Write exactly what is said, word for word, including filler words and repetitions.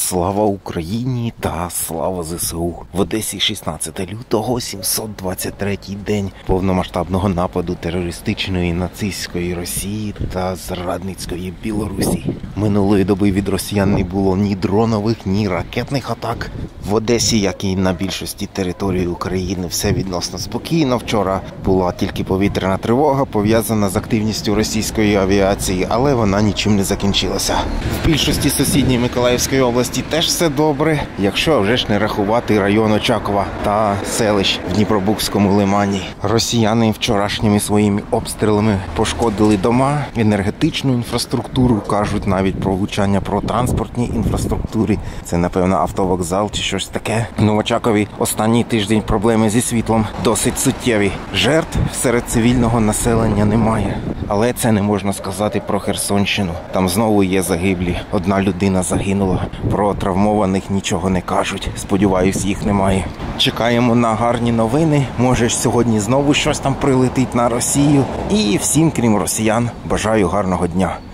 Слава Україні та слава ЗСУ! В Одесі шістнадцяте лютого, сімсот двадцять третій день повномасштабного нападу терористичної нацистської Росії та зрадницької Білорусі. Минулої доби від росіян не було ні дронових, ні ракетних атак. В Одесі, як і на більшості території України, все відносно спокійно. Вчора була тільки повітряна тривога, пов'язана з активністю російської авіації, але вона нічим не закінчилася. В більшості сусідньої Миколаївської області теж все добре, якщо вже ж не рахувати район Очакова та селищ в Дніпробузькому лимані. Росіяни вчорашніми своїми обстрілами пошкодили дома, енергетичну інфраструктуру, кажуть навіть про влучання про транспортній інфраструктурі. Це, напевно, автовокзал чи щось таке. Ну, в Очакові останній тиждень проблеми зі світлом досить суттєві. Жертв серед цивільного населення немає. Але це не можна сказати про Херсонщину. Там знову є загиблі. Одна людина загинула. Про травмованих нічого не кажуть. Сподіваюсь, їх немає. Чекаємо на гарні новини. Може, сьогодні знову щось там прилетить на Росію. І всім, крім росіян, бажаю гарного дня.